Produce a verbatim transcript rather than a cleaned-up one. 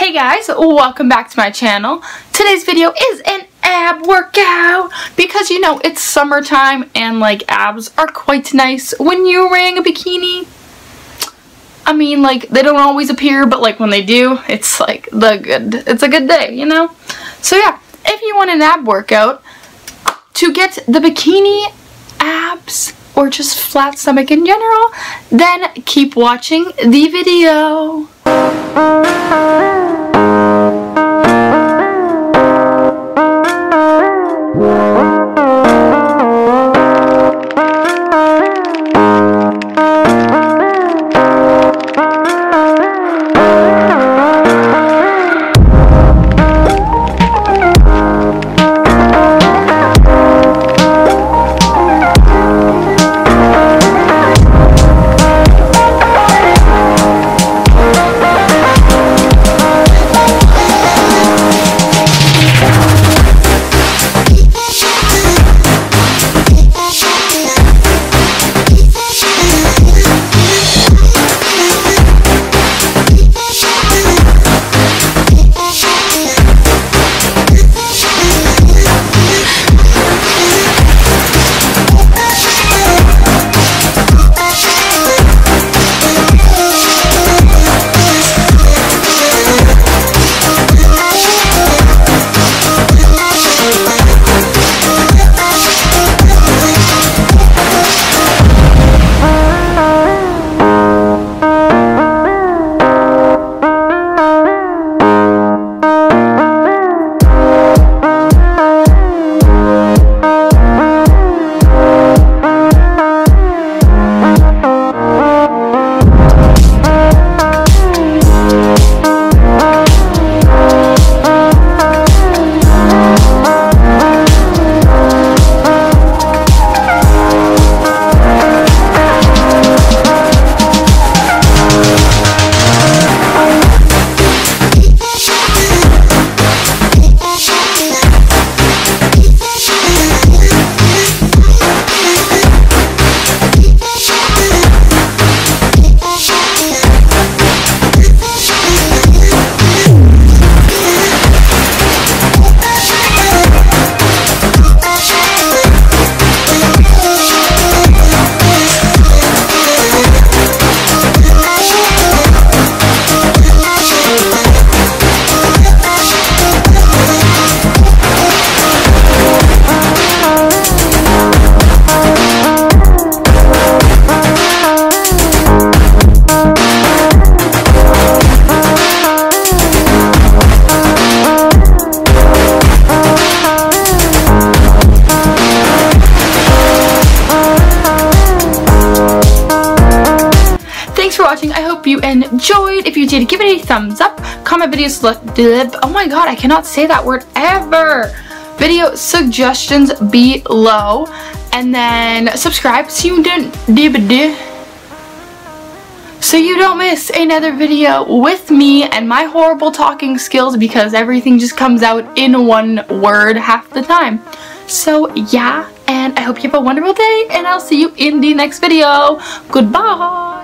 Hey guys, welcome back to my channel. Today's video is an ab workout because you know it's summertime and like abs are quite nice when you're wearing a bikini. I mean, like, they don't always appear, but like when they do, it's like the good, it's a good day, you know? So yeah, if you want an ab workout to get the bikini abs or just flat stomach in general, then keep watching the video. For watching. I hope you enjoyed. If you did, give it a thumbs up. Comment videos. Oh my god, I cannot say that word ever. Video suggestions below, and then subscribe so you don't so you don't miss another video with me and my horrible talking skills, because everything just comes out in one word half the time. So yeah, and I hope you have a wonderful day, and I'll see you in the next video. Goodbye.